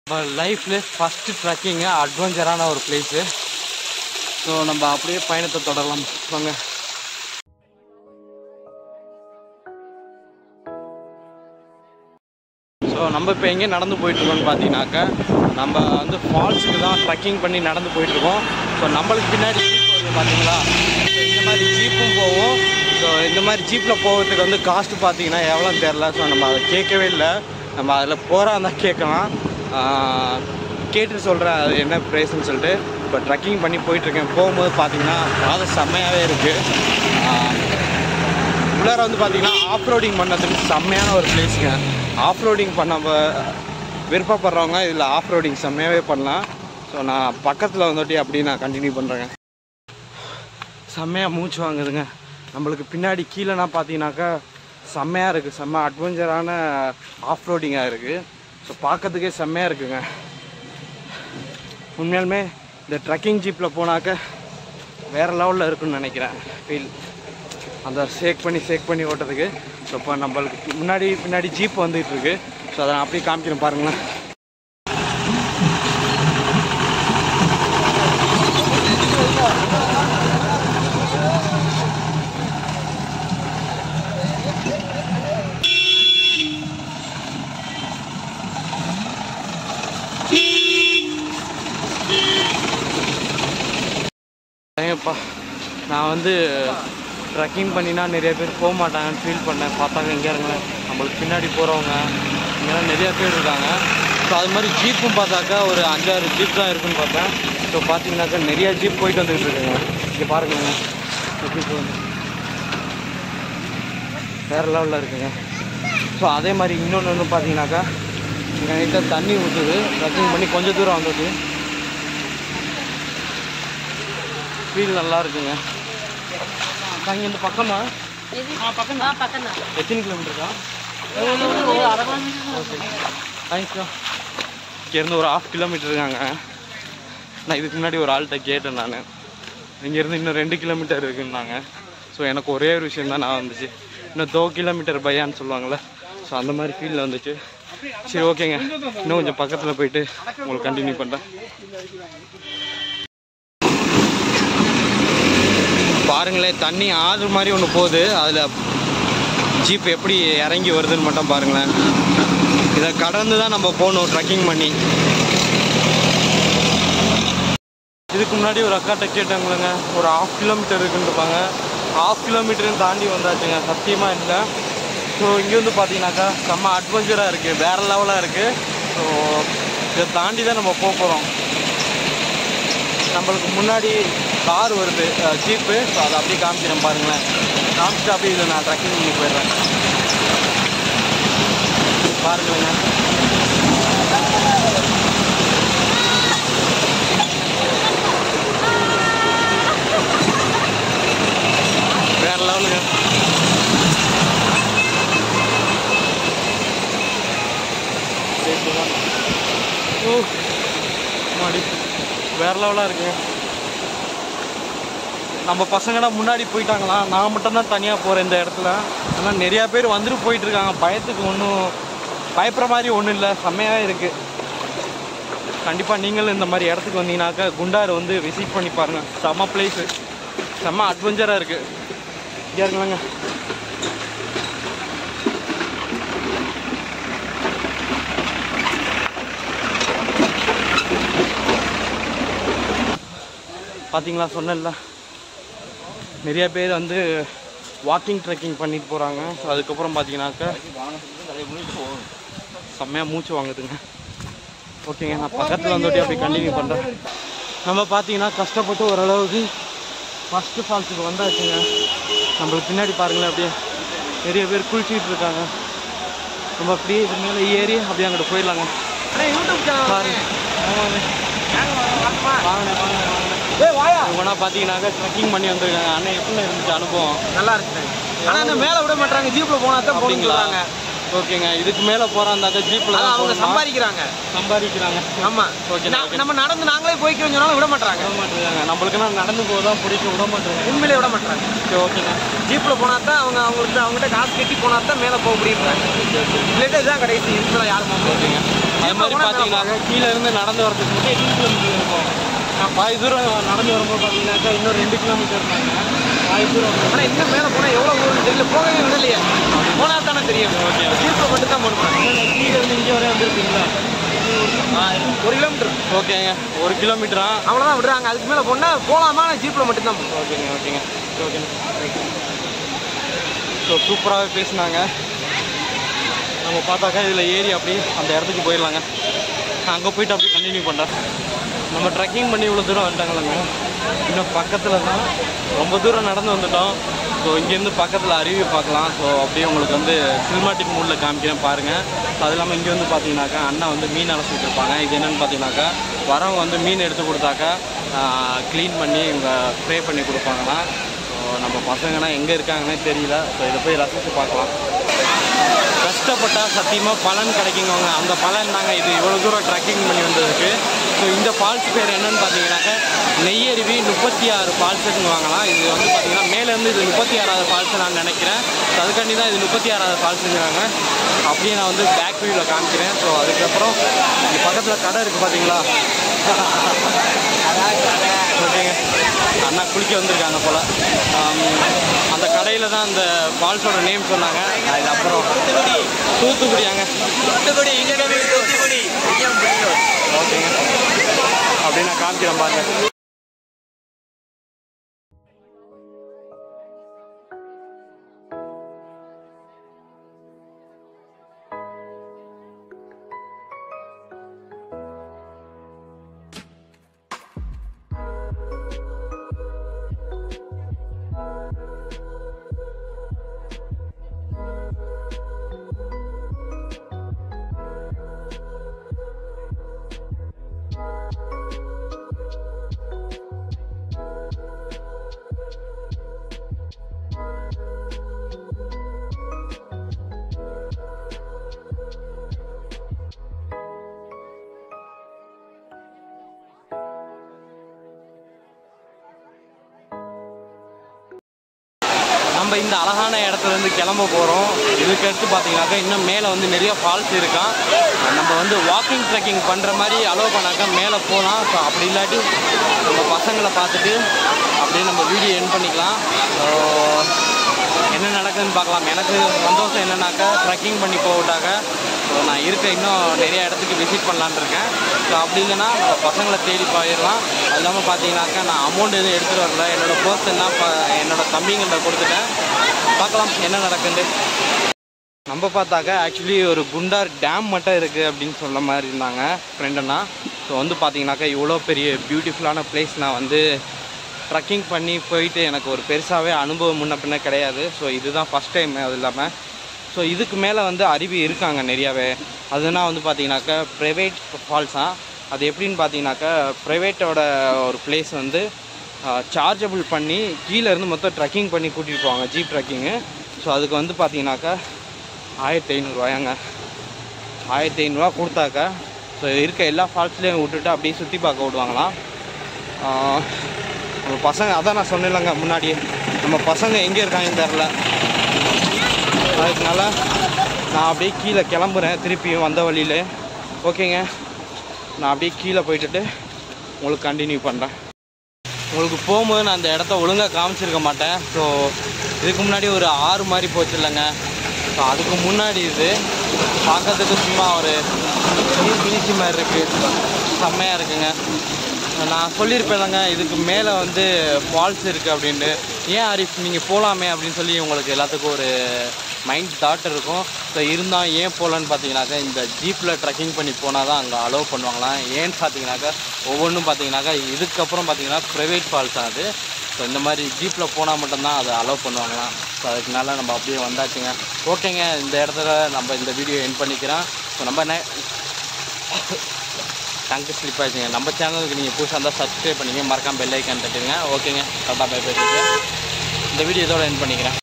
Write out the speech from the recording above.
லைஃப்ல first trekking அட்வென்ச்சரான ஒரு place. So நம்ம அப்படியே பயணத்தை தொடரலாம் வாங்க. ஸோ நம்ம இப்போ எங்கே நடந்து போயிட்டுருக்கோம்னு பார்த்தீங்கன்னாக்கா நம்ம வந்து ஃபால்ஸுக்கு தான் ட்ரெக்கிங் பண்ணி நடந்து போயிட்டுருக்கோம். ஸோ நம்மளுக்கு பின்னாடி ஜீப் வருது பார்த்தீங்களா, ஸோ இந்த மாதிரி ஜீப்பும் போவோம். ஸோ இந்த மாதிரி ஜீப்பில் போகிறதுக்கு வந்து காஸ்ட்டு பார்த்தீங்கன்னா எவ்வளோன்னு தெரில. ஸோ நம்ம அதை கேட்கவே இல்லை, நம்ம அதில் போகிறா தான் கேட்கலாம். கேட்டுட்டு சொல்கிறேன் அது என்ன ப்ரைஸ்ன்னு சொல்லிட்டு. இப்போ ட்ரெக்கிங் பண்ணி போயிட்டுருக்கேன். போகும்போது பார்த்தீங்கன்னா பாதை செம்மையாகவே இருக்குது. உள்ளார வந்து பார்த்தீங்கன்னா ஆஃப் ரோடிங் பண்ணதுக்கு செம்மையான ஒரு பிளேஸுங்க. ஆஃப் ரோடிங் பண்ண விருப்பப்படுறவங்க இதில் ஆஃப் ரோடிங் செம்மையாகவே பண்ணலாம். ஸோ நான் பக்கத்தில் வந்துட்டு அப்படி நான் கண்டினியூ பண்ணுறேங்க. செம்மையாக மூச்சு வாங்குதுங்க. நம்மளுக்கு பின்னாடி கீழேனா பார்த்தீங்கன்னாக்கா செம்மையாக இருக்குது, செம்ம அட்வென்ச்சரான ஆஃப் ரோடிங்காக இருக்குது. ஸோ பார்க்கறதுக்கே செம்மையாக இருக்குங்க. உண்மையாலுமே இந்த ட்ரெக்கிங் ஜீப்பில் போனாக்க வேறு லெவலில் இருக்குன்னு நினைக்கிறேன் ஃபீல், அந்த ஷேக் பண்ணி ஓட்டுறதுக்கு. ஸோ இப்போ நம்மளுக்கு பின்னாடி ஜீப் வந்துகிட்டு இருக்கு. ஸோ அதை நான் அப்படியே காமிக்கிறேன் பாருங்களேன். ஏப்பா நான் வந்து ட்ரெக்கிங் பண்ணினா நிறைய பேர் போக மாட்டாங்கன்னு ஃபீல் பண்ணேன். பார்த்தாங்க இங்கே இருங்களேன், நம்மளுக்கு பின்னாடி போகிறவங்க இங்கெல்லாம் நிறையா பேர் இருக்காங்க. ஸோ அது மாதிரி ஜீப்பும் பார்த்தாக்கா ஒரு 5-6 ஜீப் தான் இருக்குன்னு பார்த்தேன். ஸோ பார்த்தீங்கன்னாக்கா நிறையா ஜீப் போயிட்டு வந்துக்கிட்டு இருக்குங்க. இங்கே பாருங்க எப்படி போகுது, வேறு லெவலில் இருக்குங்க. ஸோ அதே மாதிரி இன்னொன்று பார்த்தீங்கன்னாக்கா இங்கே நைட்டாக தண்ணி ஊற்றுது. ட்ரெக்கிங் பண்ணி கொஞ்சம் தூரம் வந்தது, ஃபீல் நல்லா இருக்குங்க. இங்கே இந்த பக்கமா எத்தனை கிலோமீட்டருக்கா? தேங்க்ஸ்க்கா. இங்கேருந்து ஒரு 1/2 கிலோமீட்டர் இருக்காங்க. நான் இதுக்கு முன்னாடி ஒரு ஆள்கிட்ட கேட்டேன், நான் இங்கேருந்து இன்னும் 2 கிலோமீட்டர் இருக்குன்னாங்க. ஸோ எனக்கு ஒரே ஒரு விஷயம் தான் நான் வந்துச்சு, இன்னும் 2 கிலோமீட்டர் பையான்னு சொல்லுவாங்கள்ல, ஸோ அந்த மாதிரி ஃபீலில் வந்துச்சு. சரி ஓகேங்க, இன்னும் கொஞ்சம் பக்கத்தில் போயிட்டு உங்களுக்கு கண்டினியூ பண்ணுறேன். பாருங்களேன், தண்ணி ஆறு மாதிரி ஒன்று போகுது, அதில் ஜீப் எப்படி இறங்கி வருதுன்னு மட்டும் பாருங்களேன். இதை கடந்து தான் நம்ம போகணும் ட்ரெக்கிங் பண்ணி. இதுக்கு முன்னாடி ஒரு அக்காட்ட கேட்டாங்களுங்க, ஒரு 1/2 கிலோமீட்டர் இருக்குன்ட்டுருப்பாங்க. 1/2 கிலோமீட்டருன்னு தாண்டி வந்தாச்சுங்க, சத்தியமாக இல்லை. ஸோ இங்கே வந்து பார்த்தீங்கன்னாக்கா செம்ம அட்வென்ச்சராக இருக்குது, வேறு லெவலாக இருக்குது. ஸோ இதை தாண்டி தான் நம்ம போக போகிறோம். நம்மளுக்கு முன்னாடி கார் வருது, ஜீப்பு. ஸோ அதை அப்படியே காமிக்கிறேன் பாருங்களேன். காமிச்சிட்டு அப்படியே இதில் நான் ட்ரெக்கிங் பண்ணி போயிடுறேன். பாருங்களேங்க, வேறு லெவலுங்க. மாடி வேறு லெவலாக இருக்குங்க. நம்ம பசங்களாம் முன்னாடி போயிட்டாங்களா, நான் மட்டும்தான் தனியாக போகிறேன் இந்த இடத்துல. ஆனால் நிறையா பேர் வந்துட்டு போயிட்டுருக்காங்க. பயத்துக்கு ஒன்றும் பயப்படுற மாதிரி ஒன்றும் இல்லை, செம்மையாக இருக்குது. கண்டிப்பாக நீங்களும் இந்த மாதிரி இடத்துக்கு வந்தீங்கன்னாக்கா குண்டாறு வந்து விசிட் பண்ணி பாருங்கள். செம்ம பிளேஸு, செம்ம அட்வென்ச்சராக இருக்குது. இங்கே இருக்கலாங்க. பார்த்தீங்களா, சொன்னேன்ல நிறைய பேர் வந்து வாக்கிங் ட்ரெக்கிங் பண்ணிட்டு போகிறாங்க. ஸோ அதுக்கப்புறம் பார்த்தீங்கன்னாக்கா செம்மையாக மூச்சு வாங்குதுங்க. ஓகேங்க, நான் பக்கத்தில் வந்துட்டு அப்படி கண்டினியூ பண்ணுறேன். நம்ம பார்த்தீங்கன்னா கஷ்டப்பட்டு ஓரளவுக்கு ஃபஸ்ட்டு ஃபால்ஸுக்கு வந்தாச்சுங்க. நம்மளுக்கு பின்னாடி பாருங்களேன், அப்படியே நிறைய பேர் குளிச்சுக்கிட்டு இருக்காங்க. நம்ம அப்படியே இது மேலே ஏறி அப்படியே அங்கிட்ட போயிடலாங்க. இவனா பார்த்தீங்கன்னாக்கா ட்ரெக்கிங் பண்ணி வந்துருக்காங்க. அண்ணன் எப்படி இருந்துச்சு அனுபவம்? நல்லா இருக்கு. ஆனால் இந்த மேலே விட மாட்டாங்க, ஜீப்பில் போனால் தான் போகிறாங்க. ஓகேங்க, இதுக்கு மேலே போகிறாந்தாக்கா ஜீப்பில் தான் அவங்க சம்பாதிக்கிறாங்க. ஆமாம், ஓகே. நம்ம நடந்து நாங்களே போய்க்கிறோம் சொன்னாலும் விட மாட்டாங்க. நம்மளுக்குன்னா நடந்து போக தான் பிடிக்கும், விட மாட்டாங்க. உண்மையிலே விட மாட்டாங்க. சரி ஓகேங்க, ஜீப்பில் போனால் தான் அவங்ககிட்ட காசு கட்டி போனால் தான் மேலே போக முடியுறாங்க. இல்லாட்டா இதுதான் கடைசி, இதுதான் யாரும் போக. ஓகேங்க, அது மாதிரி பார்த்தீங்கன்னாக்கா கீழேருந்து நடந்து வரதுக்கு மட்டும் 8 கிலோமீட்டர் இருக்கும். நான் பாதி தூரம் நடந்து வரும்போது பார்த்தீங்கன்னாக்கா இன்னும் 2 கிலோமீட்டர் இருந்தாங்க பாதி தூரம். ஆனால் இன்னும் மேலே போனால் எவ்வளோ தூரம் தெரியல, போகவே விடலையே. போனால் தானே தெரியும். ஓகே ஜீப்பில் மட்டும் தான் போகணும். கீழேருந்து இங்கே வரையும் வந்துருக்கீங்களா? 1 கிலோமீட்டர். ஓகேங்க 1 கிலோமீட்டரா? அவ்வளோதான் விடுறாங்க. அதுக்கு மேலே போனால் போகலாமா? ஜீப்பில் மட்டும்தான் போகணும். ஓகேங்க ஸோ சூப்பராகவே பேசினாங்க. நம்ம பார்த்தாக்கா இதில் ஏறி அப்படி அந்த இடத்துக்கு போயிடலாங்க. அங்கே போயிட்டு அப்படியே கண்டினியூ பண்ணுறேன். நம்ம ட்ரெக்கிங் பண்ணி இவ்வளோ தூரம் வந்துட்டாங்களங்க. இன்னும் பக்கத்தில் தான் ரொம்ப தூரம் நடந்து வந்துட்டோம். ஸோ இங்கேருந்து பக்கத்தில் அருவி பார்க்கலாம். ஸோ அப்படியே உங்களுக்கு வந்து சினிமாட்டிக் மூடில் காமிக்கிறேன் பாருங்கள். ஸோ அது இல்லாமல் இங்கே வந்து பார்த்தீங்கன்னாக்கா அண்ணா வந்து மீன் அலசிட்டு இருப்பாங்க. இது என்னென்னு பார்த்தீங்கன்னாக்கா வரவங்க வந்து மீன் எடுத்து கொடுத்தாக்கா க்ளீன் பண்ணி இவங்க ஸ்ப்ரே பண்ணி கொடுப்பாங்களாம். ஸோ நம்ம பசங்கன்னா எங்கே இருக்காங்கன்னே தெரியல. ஸோ இதை போய் ரசித்து பார்க்கலாம். கஷ்டப்பட்டால் சத்தியமாக பலன் கிடைக்குங்க. அந்த பலன் நாங்கள் இது இவ்வளோ தூரம் ட்ரெக்கிங் பண்ணி வந்ததுக்கு. ஸோ இந்த ஃபால்ஸ் பேர் என்னென்னு பார்த்தீங்கன்னாக்கா நெய்யருவி 36 ஃபால்ஸுன்னு வாங்கலாம். இது வந்து பார்த்தீங்கன்னா மேலேருந்து இது 36வது ஃபால்ஸு நான் நினைக்கிறேன். ஸோ அதுக்காண்டி தான் இது 36வது ஃபால்ஸுங்கிறாங்க. அப்படியே நான் வந்து பேக் வியூவில் காமிக்கிறேன். ஸோ அதுக்கப்புறம் இங்கே பக்கத்தில் கடை இருக்குது பார்த்தீங்களா? ஓகேங்க அண்ணா குளிக்க வந்திருக்காங்க போல். அந்த கடையில் தான் அந்த ஃபால்ஸோட நேம் சொன்னாங்க. அது அப்புறம் தூத்துக்குடியாங்க. தூத்துக்குடி தூத்துக்குடி. ஓகேங்க அப்படி நான் காமிக்கிறேன் பாருங்க. நம்ம இந்த அழகான இடத்துலேருந்து கிளம்ப போகிறோம். இதுக்கு அடுத்து பார்த்தீங்கன்னாக்கா இன்னும் மேலே வந்து நிறைய ஃபால்ஸ் இருக்கான். நம்ம வந்து வாக்கிங் ட்ரெக்கிங் பண்ணுற மாதிரி அலோவ் பண்ணாக்கா மேலே போகலாம். ஸோ அப்படி இல்லாட்டி நம்ம பசங்களை பார்த்துட்டு அப்படியே நம்ம வீடியோ எண்ட் பண்ணிக்கலாம். ஸோ என்ன நடக்குதுன்னு பார்க்கலாம். எனக்கு சந்தோஷம் என்னன்னாக்கா ட்ரெக்கிங் பண்ணி போட்டாக்க ஸோ நான் இன்னும் நிறைய இடத்துக்கு விசிட் பண்ணலான்னு இருக்கேன். ஸோ அப்படி இல்லைன்னா நம்ம பசங்களை தேடி போயிடலாம். அது இல்லாமல் பார்த்தீங்கன்னாக்கா நான் அமௌண்ட் எதுவும் எடுத்துகிட்டு வரல. என்னோடய பர்ஸ் எல்லாம் என்னோடய தம்பிங்கள்ட்ட கொடுத்துட்டேன். பார்க்கலாம் என்ன நடக்குது. நம்ம பார்த்தாக்கா ஆக்சுவலி ஒரு குண்டார் டேம் மட்டும் இருக்குது அப்படின்னு சொல்ல மாதிரி இருந்தாங்க ஃப்ரெண்டுன்னா. ஸோ வந்து பார்த்தீங்கன்னாக்கா இவ்வளோ பெரிய பியூட்டிஃபுல்லான பிளேஸ் நான் வந்து ட்ரெக்கிங் பண்ணி போயிட்டு எனக்கு ஒரு பெருசாகவே அனுபவம் முன்ன பின்ன கிடையாது. ஸோ இதுதான் ஃபஸ்ட் டைம். அது இல்லாமல் ஸோ இதுக்கு மேலே வந்து அருவி இருக்காங்க நிறையாவே. அதுனா வந்து பார்த்தீங்கன்னாக்கா ப்ரைவேட் ஃபால்ஸாக. அது எப்படின்னு பார்த்தீங்கன்னாக்கா ப்ரைவேட்டோட ஒரு பிளேஸ் வந்து சார்ஜபிள் பண்ணி கீழே இருந்து மொத்தம் ட்ரெக்கிங் பண்ணி கூட்டிகிட்டு போவாங்க, ஜீப் ட்ரெக்கிங்கு. ஸோ அதுக்கு வந்து பார்த்தீங்கன்னாக்கா 1500 ரூபாயாங்க. 1500 கொடுத்தாக்கா ஸோ இருக்க எல்லா ஃபால்ஸ்லேயும் விட்டுட்டு அப்படியே சுற்றி பார்க்க விடுவாங்களாம். நம்ம பசங்க அதான் நான் சொன்னேன்லங்க முன்னாடியே, நம்ம பசங்க எங்கே இருக்காங்கன்னு தெரில. அதுக்குனால நான் அப்படியே கீழே கிளம்புறேன் திருப்பியும் வந்த வழியில். ஓகேங்க நான் அப்படியே கீழே போயிட்டுட்டு உங்களுக்கு கண்டினியூ பண்ணுறேன். உங்களுக்கு போகும்போது நான் அந்த இடத்த ஒழுங்காக காமிச்சிருக்க மாட்டேன். ஸோ இதுக்கு முன்னாடி ஒரு ஆறு மாதிரி போச்சு இல்லைங்க. ஸோ அதுக்கு முன்னாடி இது பார்க்கறதுக்கு சும்மா ஒரு நீர் வீழ்ச்சி மாதிரி இருக்குது, செம்மையாக இருக்குங்க. நான் சொல்லியிருப்பேன்லங்க இதுக்கு மேலே வந்து ஃபால்ஸ் இருக்குது அப்படின்ட்டு. ஏன் ஆரிஃப் நீங்கள் போகலாமே அப்படின்னு சொல்லி உங்களுக்கு எல்லாத்துக்கும் ஒரு மைண்ட் தாட் இருக்கும். ஸோ இருந்தால் ஏன் போகலான்னு பார்த்தீங்கன்னாக்கா இந்த ஜீப்பில் ட்ரெக்கிங் பண்ணி போனால் தான் அங்கே அலோவ் பண்ணுவாங்களாம். ஏன்னு பார்த்தீங்கன்னாக்கா ஒவ்வொன்றும் பார்த்தீங்கன்னாக்கா இதுக்கப்புறம் பார்த்தீங்கன்னா ப்ரைவேட் ஃபால்ஸ் ஆகுது. ஸோ இந்த மாதிரி ஜீப்பில் போனால் மட்டும்தான் அதை அலோவ் பண்ணுவாங்களாம். ஸோ அதுக்குனால நம்ம அப்படியே வந்தாச்சுங்க. ஓகேங்க இந்த இடத்துல நம்ம இந்த வீடியோ எண்ட் பண்ணிக்கிறோம். ஸோ நம்ம என்ன டங்கு ஸ்லிப் ஆகிடுச்சுங்க. நம்ம சேனலுக்கு நீங்கள் புதுசாக இருந்தால் சப்ஸ்கிரைப் பண்ணிங்க, மறக்காம பெல் ஐக்கான் தட்டுங்க. ஓகேங்க டாடா பை பை. இந்த வீடியோ இதோட எண்ட் பண்ணிக்கிறேன்.